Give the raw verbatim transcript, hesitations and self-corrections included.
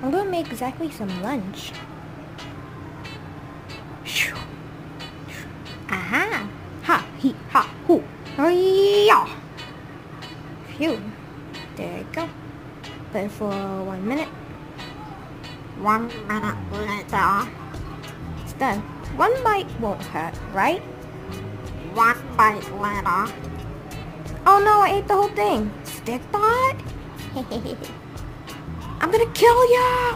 I'm gonna make Zachary some lunch. Aha! Ha! He! Ha! Hoo! Hi-ya! Phew! There you go. But for one minute. One minute later. It's done. One bite won't hurt, right? One bite later. Oh no, I ate the whole thing. Stikbot? I'm gonna kill ya!